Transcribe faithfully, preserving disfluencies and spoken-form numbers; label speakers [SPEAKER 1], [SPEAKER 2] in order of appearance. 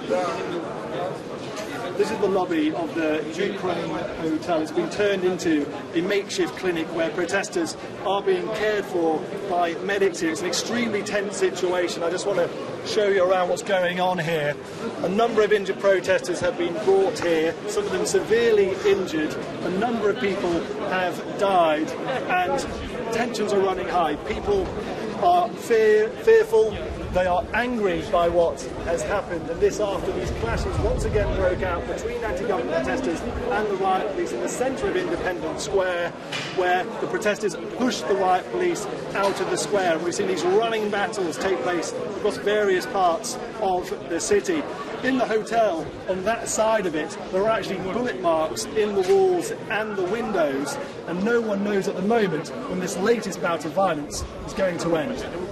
[SPEAKER 1] This is the lobby of the Ukraine Hotel. It's been turned into a makeshift clinic where protesters are being cared for by medics here. It's an extremely tense situation. I just want to show you around what's going on here. A number of injured protesters have been brought here, some of them severely injured. A number of people have died and tensions are running high. People are fear, fearful. They are angry by what has happened, and this after these clashes once again broke out between anti-government protesters and the riot police in the centre of Independence Square, where the protesters pushed the riot police out of the square. And we've seen these running battles take place across various parts of the city. In the hotel, on that side of it, there are actually bullet marks in the walls and the windows, and no one knows at the moment when this latest bout of violence is going to end.